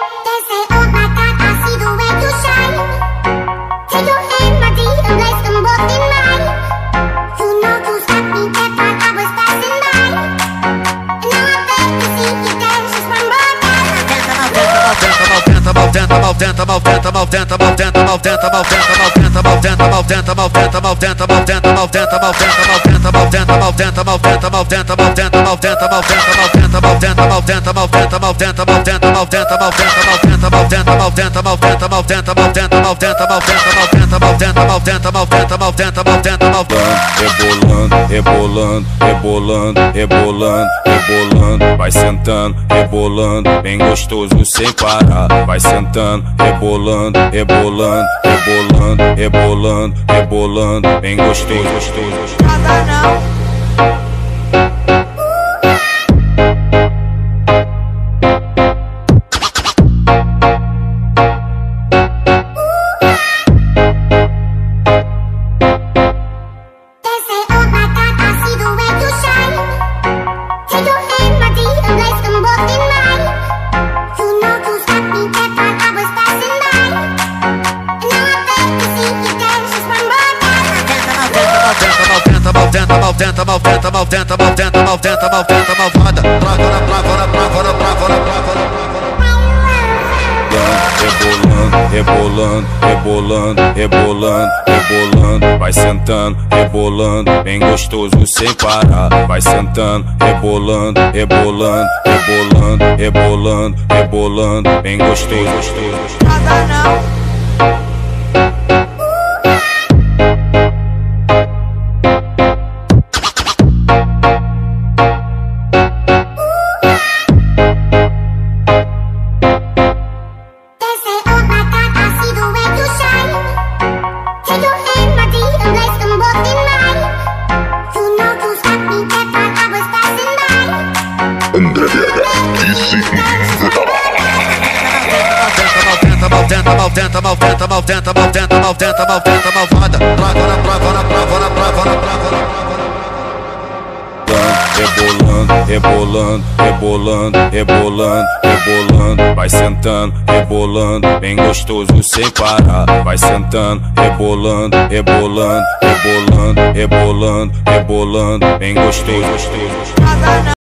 Rebolando, rebolando, rebolando, rebolando, vai sentando, rebolando, bem gostoso sem parar. Vai sentando, rebolando, rebolando, rebolando, rebolando, rebolando, bem gostoso, gostoso. Nada não. Rebolando, rebolando, rebolando, rebolando, vai sentando, rebolando, bem gostoso sem parar. Vai sentando, rebolando, rebolando, rebolando, rebolando, rebolando, bem gostoso, gostoso. Nada não. Rebolando, rebolando, rebolando, rebolando, vai sentando, rebolando, bem gostoso sem parar. Vai sentando, rebolando, rebolando, rebolando, rebolando, rebolando, bem gostoso, gostoso.